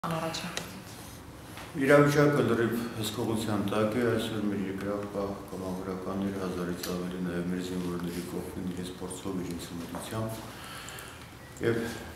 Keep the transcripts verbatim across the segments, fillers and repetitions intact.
Առաջը։ Իրավիճակը լրիվ հսկողության տակ է, այսօր մեր երկրապահ կամավորականները հազարից ավելի նաև մեր զինվորների կողքին իրենց փորձով իրենց մտությամբ եւ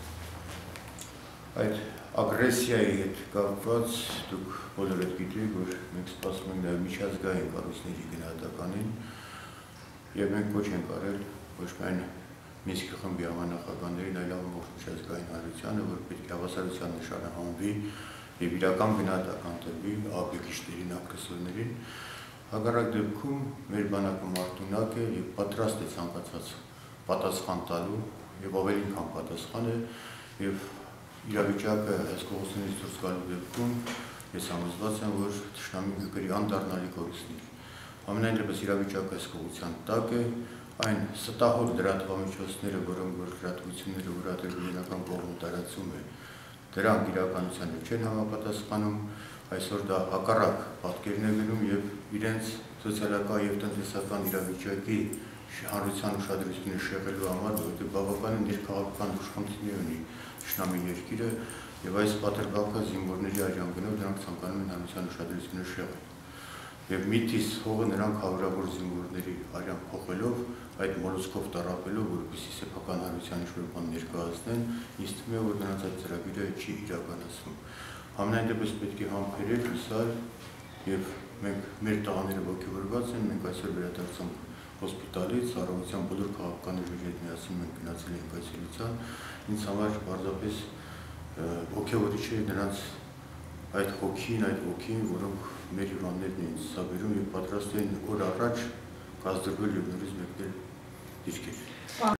այդ ագրեսիայի հետ կապված դուք բոլորդ գիտեք, որ մենք սպասում ենք նաև միջազգային կառույցների գնահատականին եւ մենք կոչ ենք արել ոչ միայն Մինսկի խմբի համանախագահներին, այլ ամբողջ միջազգային հանրությանը, որ պետք է հավասարության նշանը հանվի եւ իրական գնահատական տրվի ահաբեկիչներին, ագրեսորներին։ Հակառակ դեպքում մեր բանակը մարտունակ է եւ պատրաստ է ցանկացած պատասխան տալու եւ ավելի քան պատասխան է եւ իրավիճակը հսկողությունից դուրս գալու դեպքում ես համոզված եմ, որ թշնամին կգրի անդառնալի կորուստներ։ Ամենայն դեպս իրավիճակը հսկողության տակ է, այն ստահոդ լրատվամիջոցները, որոնք որ լրատվությունները ուրատելիական կողմը տարածում է, դրանք իրականությանը չեն համապատասխանում, այսօր դա հակառակ պատկերն է գնում եւ իրենց սոցիալական եւ տնտեսական իրավիճակի հանրության ուշադրությունը շեղելու համար, որովհետեւ բավականին ներքաղաքական ուշքամտություններ ունի թշնամի երկիրը եւ այս պատրվակը զինվորների արյան գնով դրանք ցանկանում են հանրության ուշադրությունը շեղել։ Եվ միտիս հողը նրանք հարյուրավոր զինվորների արյան փոխելով, այդ մոլոսկով տառապելով, որպեսզի սեփական հանրության ինչ-որ բան ներկայացնեն, ինձ թվում է, որ նրանց այդ ծրագիրը չի իրականացվում։ Համենայն դեպս պետք է համբերել, հուսալ եւ մենք մեր տղաները ողջորված են, մենք այսօր վերադարձանք հոսպիտալից, առավոտյան բոլոր քաղաքականների հետ միասին մենք գնացել ենք այցելության, ինձ համար պարզապես ողջավորիչ է նրանց այդ հոգին, այդ ոգին, որոնք մեր հիվանդներն են ցավերում եւ պատրաստ են օր առաջ կազդրվել եւ նորից մեկնել դիրքեր։